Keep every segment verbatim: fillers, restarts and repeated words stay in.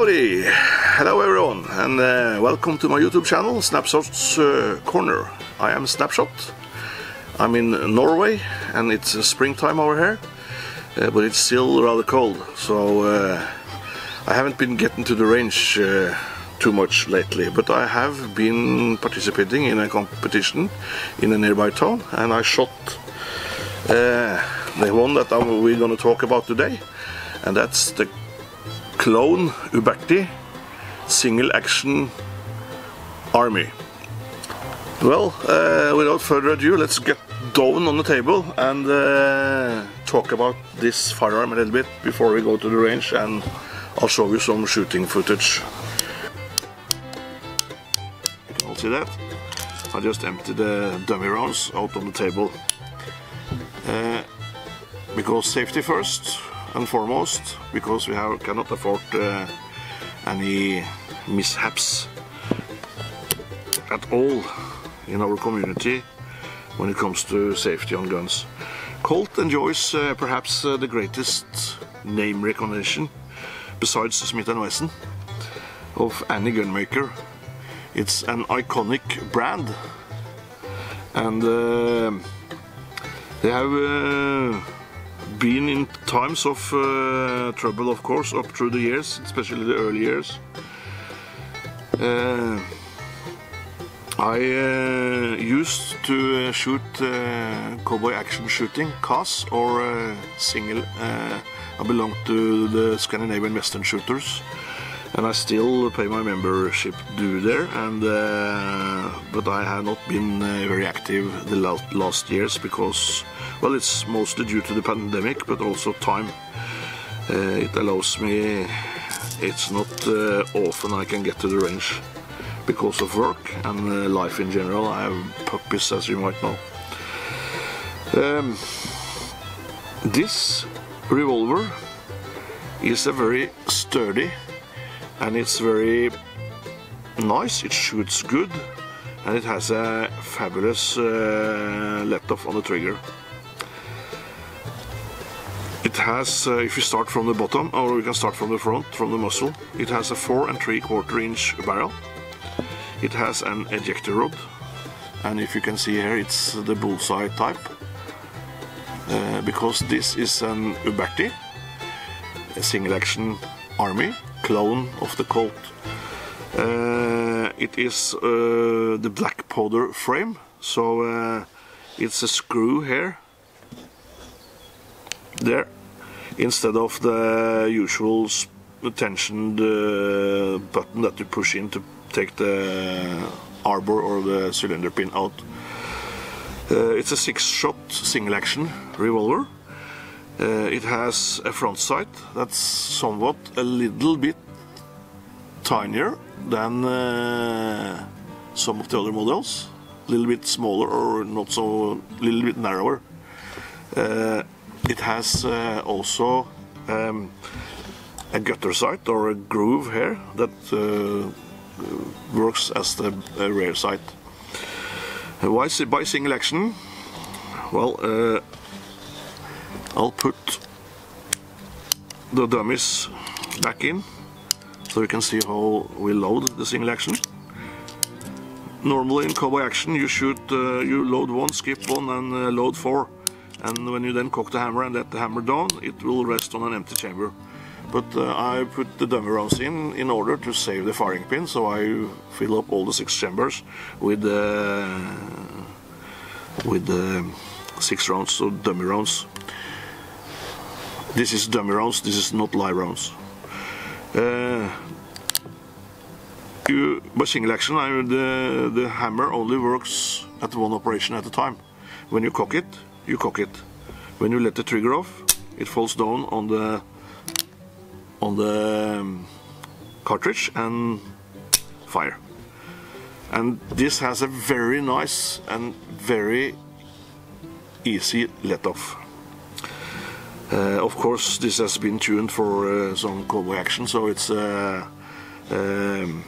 Howdy! Hello everyone, and uh, welcome to my YouTube channel, Snapshot's uh, Corner. I am Snapshot. I'm in Norway, and it's uh, springtime over here, uh, but it's still rather cold, so uh, I haven't been getting to the range uh, too much lately, but I have been participating in a competition in a nearby town, and I shot uh, the one that I'm, we're going to talk about today, and that's the Colt Uberti Single Action Army. Well, uh, without further ado, let's get down on the table and uh, talk about this firearm a little bit before we go to the range, and I'll show you some shooting footage. You can all see that. I just emptied the dummy rounds out on the table. Uh, because safety first and foremost, because we have, cannot afford uh, any mishaps at all in our community when it comes to safety on guns. Colt enjoys uh, perhaps uh, the greatest name recognition besides Smith and Wesson of any gun maker. It's an iconic brand, and uh, they have uh, been in times of uh, trouble, of course, up through the years, especially the early years. Uh, I uh, used to uh, shoot uh, cowboy action shooting, C A S, or uh, single. Uh, I belong to the Scandinavian Western shooters, and I still pay my membership due there. And uh, but I have not been uh, very active the last years because, well, it's mostly due to the pandemic, but also time. Uh, it allows me, it's not uh, often I can get to the range because of work and uh, life in general. I have puppies, as you might know. Um, this revolver is a very sturdy, and it's very nice. It shoots good, and it has a fabulous uh, let-off on the trigger. It has, uh, if you start from the bottom, or we can start from the front, from the muzzle, it has a four and three quarter inch barrel. It has an ejector rod, and if you can see here, it's the bullseye type, uh, because this is an Uberti, a single action army, clone of the Colt. Uh, it is uh, the black powder frame, so uh, it's a screw here, there, instead of the usual tensioned uh, button that you push in to take the arbor or the cylinder pin out. Uh, it's a six-shot single-action revolver. Uh, it has a front sight that's somewhat a little bit tinier than uh, some of the other models, a little bit smaller, or not so, a little bit narrower. Uh, it has uh, also um, a gutter sight, or a groove here, that uh, works as the uh, rear sight. Uh, why by single action? Well, uh, I'll put the dummies back in so you can see how we load the single action. Normally in cowboy action you shoot, uh, you load one, skip one, and uh, load four, and when you then cock the hammer and let the hammer down, it will rest on an empty chamber. But uh, I put the dummy rounds in in order to save the firing pin, so I fill up all the six chambers with uh, with uh, six rounds of dummy rounds. This is dummy rounds, this is not live rounds. Uh, you, by single action, I, the, the hammer only works at one operation at a time. When you cock it, you cock it. When you let the trigger off, it falls down on the on the um, cartridge and fire. And this has a very nice and very easy let-off. Uh, of course, this has been tuned for uh, some cowboy action, so it's uh, um,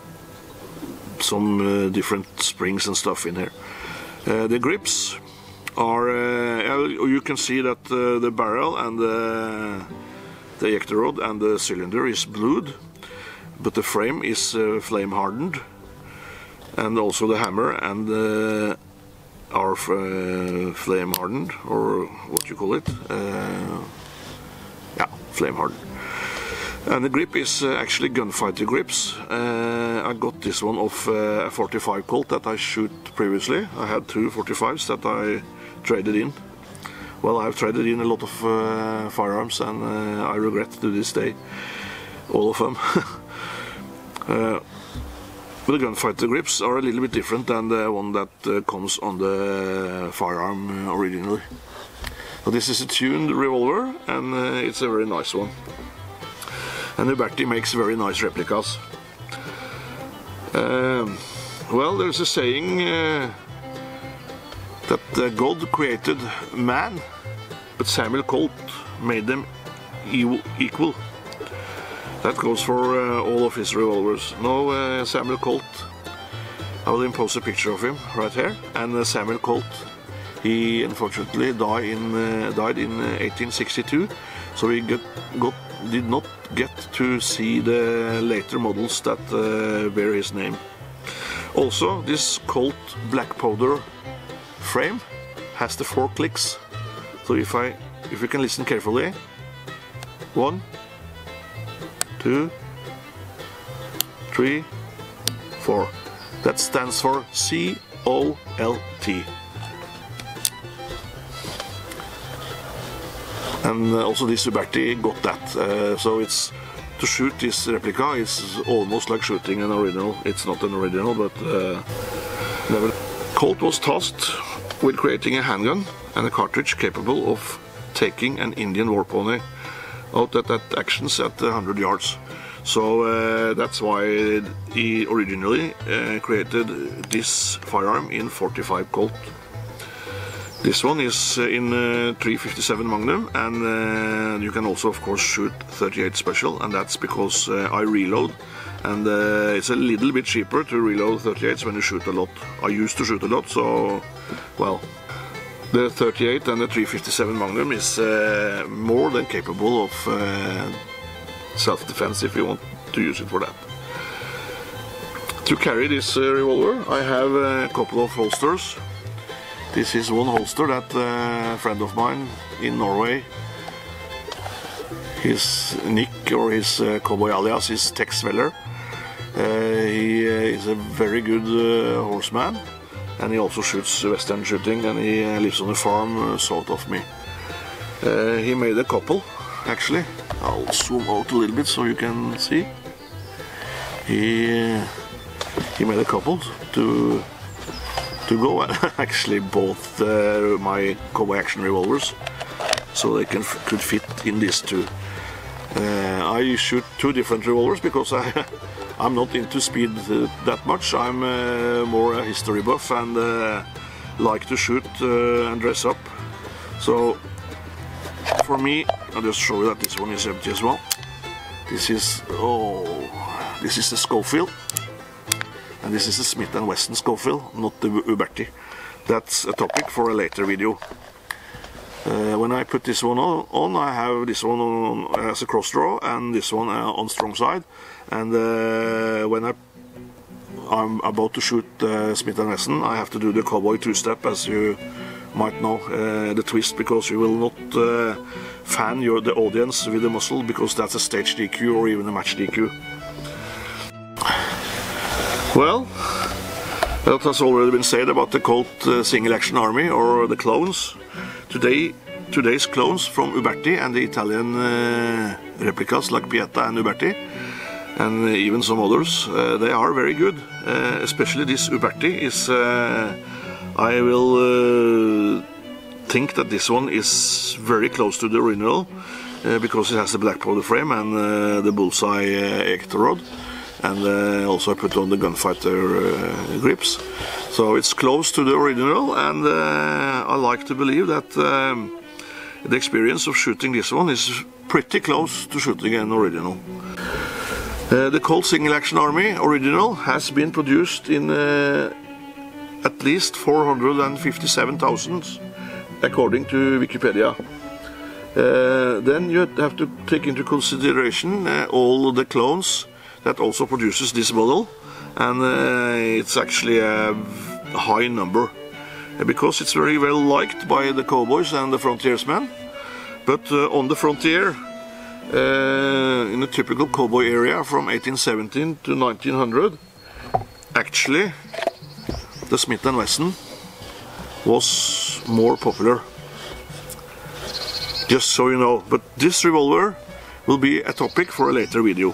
some uh, different springs and stuff in here. Uh, the grips are, uh, you can see that uh, the barrel and the the ejector rod and the cylinder is blued. but the frame is uh, flame hardened, and also the hammer and uh, are uh, flame hardened, or what you call it, uh, yeah, flame hardened. And the grip is uh, actually gunfighter grips. Uh, I got this one off uh, a forty-five Colt that I shoot previously. I had two forty-fives that I traded in. Well, I've traded in a lot of uh, firearms, and uh, I regret to this day all of them. uh, the gunfighter grips are a little bit different than the one that uh, comes on the firearm uh, originally. So this is a tuned revolver, and uh, it's a very nice one. And Uberti makes very nice replicas. Um, well, there's a saying uh, that uh, God created man, but Samuel Colt made them equal. That goes for uh, all of his revolvers. Now uh, Samuel Colt, I will impose a picture of him right here. And uh, Samuel Colt, he unfortunately died in uh, died in uh, eighteen sixty-two, so he got, got did not get to see the later models that uh, bear his name. Also, this Colt black powder frame has the four clicks. So if I, if you can listen carefully, one, two, three, four. That stands for C O L T. And also this Uberti got that, uh, so it's to shoot this replica is almost like shooting an original. It's not an original, but uh, never. Colt was tasked with creating a handgun and a cartridge capable of taking an Indian war pony out at, at actions at one hundred yards. So uh, that's why he originally uh, created this firearm in forty-five Colt. This one is in uh, three fifty-seven Magnum, and uh, you can also of course shoot thirty-eight Special, and that's because uh, I reload, and uh, it's a little bit cheaper to reload thirty-eights when you shoot a lot. I used to shoot a lot, so well, the thirty-eight and the three fifty-seven Magnum is uh, more than capable of uh, self-defense if you want to use it for that. To carry this uh, revolver, I have a couple of holsters. This is one holster that uh, a friend of mine in Norway, his nick or his uh, cowboy alias is Tex Weller. Uh, he uh, is a very good uh, horseman, and he also shoots western shooting, and he uh, lives on a farm uh, south of me. Uh, he made a couple, actually. I'll zoom out a little bit so you can see. He, uh, he made a couple to to go, and actually both uh, my cowboy action revolvers, so they can could fit in this too. Uh, I shoot two different revolvers because I I'm not into speed uh, that much. I'm uh, more a history buff and uh, like to shoot uh, and dress up. So for me, I'll just show you that this one is empty as well. This is oh, this is the Schofield. And this is the Smith and Wesson Schofield, not the Uberti. That's a topic for a later video. Uh, when I put this one on, on, I have this one on as a cross draw and this one uh, on strong side. And uh, when I, I'm about to shoot uh, Smith and Wesson, I have to do the cowboy two-step, as you might know, uh, the twist, because you will not uh, fan your, the audience with the muzzle, because that's a stage D Q or even a match D Q. Well, that has already been said about the Colt uh, Single Action Army, or the clones. Today, today's clones from Uberti and the Italian uh, replicas like Pieta and Uberti, and even some others, uh, they are very good. Uh, especially this Uberti is, uh, I will uh, think that this one is very close to the original, uh, because it has the black powder frame and uh, the bullseye uh, ecto rod. And uh, also I put on the gunfighter uh, grips, so it's close to the original, and uh, I like to believe that um, the experience of shooting this one is pretty close to shooting an original. Uh, the Colt Single Action Army original has been produced in uh, at least four hundred fifty-seven thousand, according to Wikipedia. Uh, then you have to take into consideration uh, all the clones that also produces this model, and uh, it's actually a high number because it's very well liked by the cowboys and the frontiersmen. But uh, on the frontier, uh, in a typical cowboy area from eighteen seventeen to nineteen hundred, actually the Smith and Wesson was more popular. Just so you know. But this revolver will be a topic for a later video.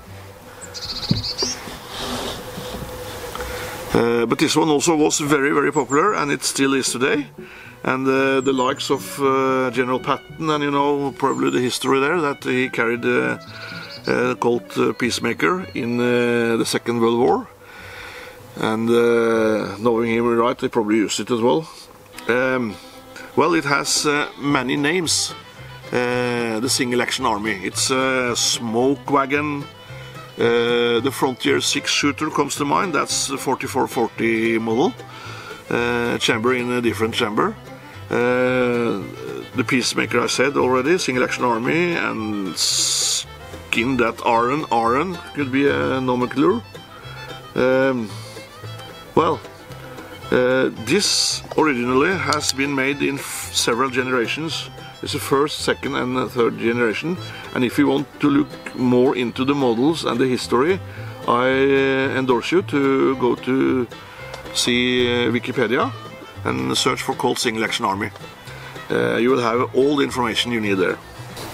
Uh, but this one also was very very popular, and it still is today. And uh, the likes of uh, General Patton, and you know probably the history there, that he carried uh, uh, Colt uh, Peacemaker in uh, the Second World War. And uh, knowing him right, they probably used it as well. Um, well, it has uh, many names. Uh, the Single Action Army. It's a smoke wagon. Uh, the Frontier six shooter comes to mind. That's the forty-four forty model. Uh, chamber in a different chamber. Uh, the Peacemaker I said already. Single Action Army, and skin that iron. Iron could be a nomenclature. Um, well, uh, this originally has been made in f several generations. It's the first, second and third generation, and if you want to look more into the models and the history, I endorse you to go to see Wikipedia and search for Colt Single Action Army. Uh, you will have all the information you need there.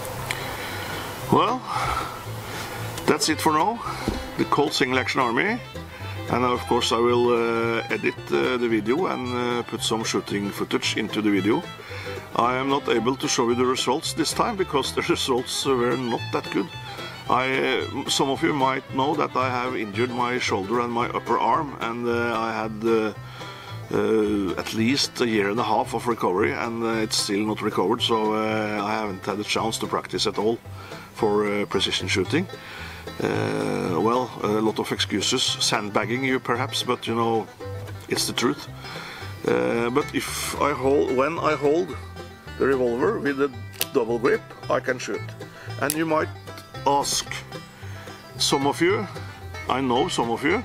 Well, that's it for now. The Colt Single Action Army. And of course I will uh, edit uh, the video and uh, put some shooting footage into the video. I am not able to show you the results this time because the results were not that good. I, uh, some of you might know that I have injured my shoulder and my upper arm, and uh, I had uh, uh, at least a year and a half of recovery, and uh, it's still not recovered, so uh, I haven't had a chance to practice at all for uh, precision shooting. Uh, well, a lot of excuses, sandbagging you perhaps, but you know, it's the truth. Uh, but if I hold, when I hold the revolver with a double grip, I can shoot. And you might ask, some of you, I know some of you,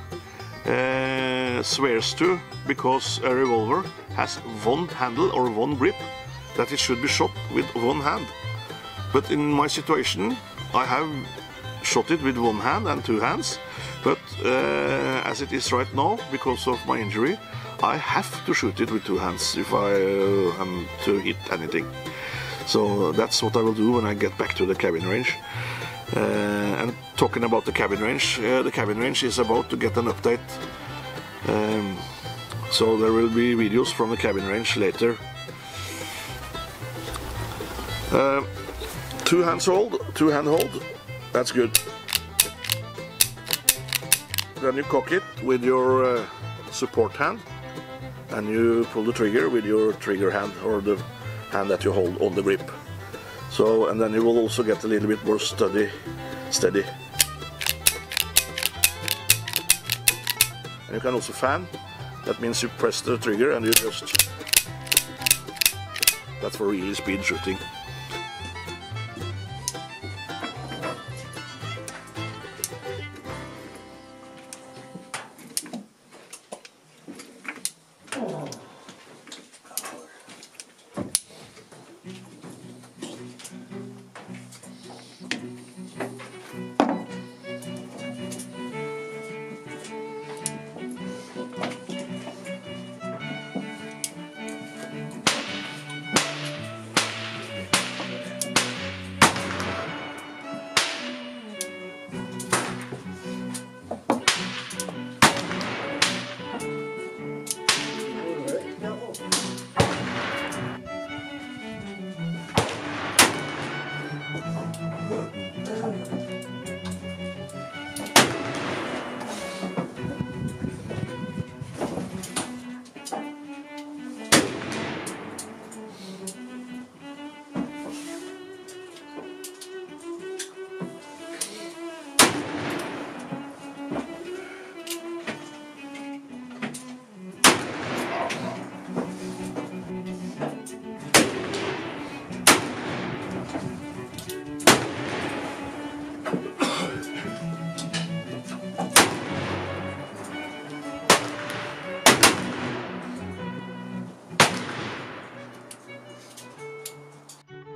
uh, swears to, because a revolver has one handle or one grip, that it should be shot with one hand. But in my situation, I have shot it with one hand and two hands, but uh, as it is right now, because of my injury, I have to shoot it with two hands if I uh, am to hit anything. So that's what I will do when I get back to the cabin range. Uh, and talking about the cabin range, uh, the cabin range is about to get an update. Um, so there will be videos from the cabin range later. Uh, two hands hold, two hand hold. That's good. Then you cock it with your uh, support hand, and you pull the trigger with your trigger hand, or the hand that you hold on the grip. So, and then you will also get a little bit more steady, steady. And you can also fan. That means you press the trigger and you just. That's for really speed shooting.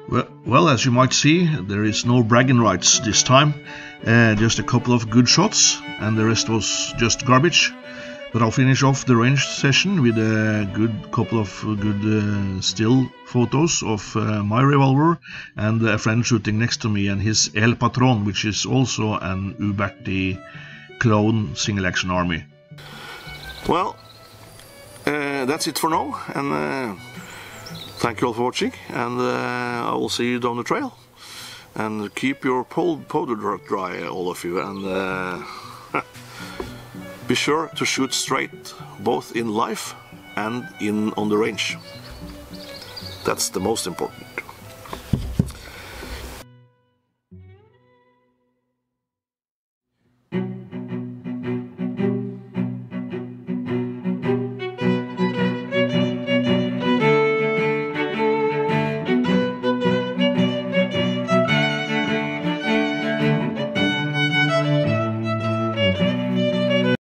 Well, well, as you might see, there is no bragging rights this time. Uh, just a couple of good shots, and the rest was just garbage. But I'll finish off the range session with a good couple of good uh, still photos of uh, my revolver and a friend shooting next to me and his El Patron, which is also an Uberti clone Single Action Army. Well, uh, that's it for now, and uh, thank you all for watching, and uh, I will see you down the trail. And keep your powder dry, all of you, and uh, be sure to shoot straight, both in life and in on the range. That's the most important.